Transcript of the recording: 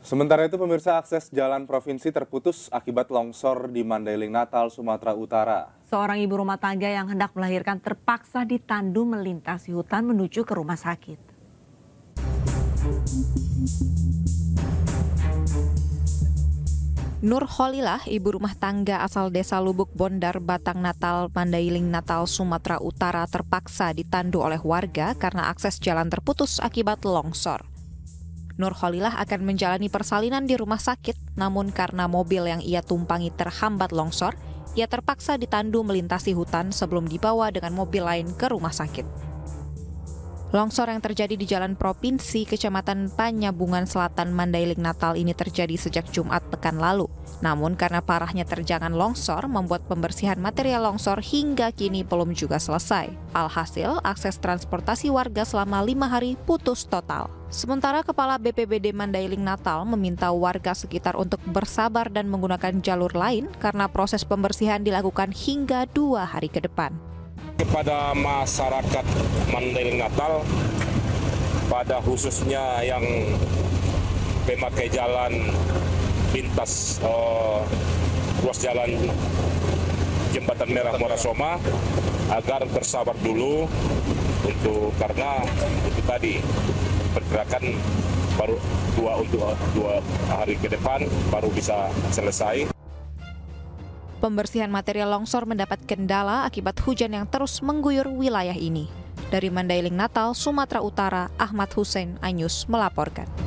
Sementara itu pemirsa, akses jalan provinsi terputus akibat longsor di Mandailing Natal, Sumatera Utara. Seorang ibu rumah tangga yang hendak melahirkan terpaksa ditandu melintasi hutan menuju ke rumah sakit. Nur Kholilah, ibu rumah tangga asal desa Lubuk Bondar, Batang Natal, Mandailing Natal, Sumatera Utara terpaksa ditandu oleh warga karena akses jalan terputus akibat longsor. Nur Kholilah akan menjalani persalinan di rumah sakit, namun karena mobil yang ia tumpangi terhambat longsor, ia terpaksa ditandu melintasi hutan sebelum dibawa dengan mobil lain ke rumah sakit. Longsor yang terjadi di Jalan Provinsi Kecamatan Panyabungan Selatan, Mandailing Natal ini terjadi sejak Jumat pekan lalu. Namun karena parahnya terjangan longsor membuat pembersihan material longsor hingga kini belum juga selesai. Alhasil, akses transportasi warga selama 5 hari putus total. Sementara Kepala BPBD Mandailing Natal meminta warga sekitar untuk bersabar dan menggunakan jalur lain karena proses pembersihan dilakukan hingga 2 hari ke depan. Kepada masyarakat Mandailing Natal, pada khususnya yang memakai jalan lintas ruas jalan Jembatan Merah Morasoma, agar bersabar dulu karena itu tadi pergerakan baru dua hari ke depan baru bisa selesai. Pembersihan material longsor mendapat kendala akibat hujan yang terus mengguyur wilayah ini. Dari Mandailing Natal, Sumatera Utara, Ahmad Hussein Anyus melaporkan.